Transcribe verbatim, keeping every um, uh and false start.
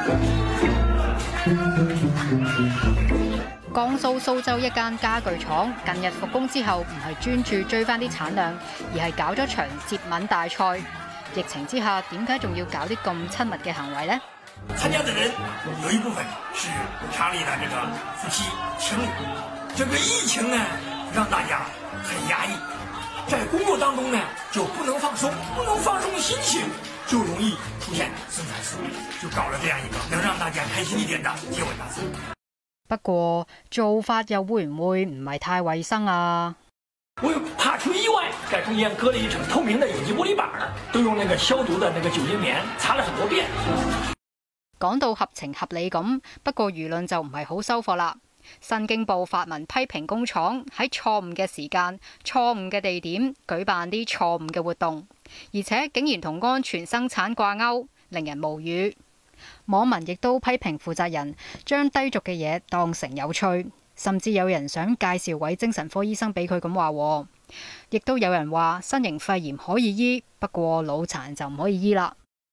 江蘇蘇州一間家具廠近日復工之後，唔係專注追翻啲產量，而係搞咗場接吻大賽。疫情之下，點解仲要搞啲咁親密嘅行為呢？ 參加的人有一部分是廠裏的這個夫妻情侶。這個疫情呢，讓大家很壓抑，在工作當中呢就不能放鬆，不能放鬆心情，就容易出現生產失誤，就搞了這樣一個能讓大家開心一點的接吻大賽。 不過做法又會唔會唔係太衛生啊？ 為怕出意外，在中間隔了一層透明的有機玻璃板，都用那個消毒的那個酒精棉擦了很多遍。 講到合情合理咁，不過輿論就唔係好收貨啦。新京報發文批評工廠喺錯誤嘅時間、錯誤嘅地點舉辦啲錯誤嘅活動，而且竟然同安全生產掛鈎，令人無語。網民亦都批評負責人將低俗嘅嘢當成有趣，甚至有人想介紹位精神科醫生俾佢咁話，亦都有人話新型肺炎可以醫，不過腦殘就唔可以醫啦。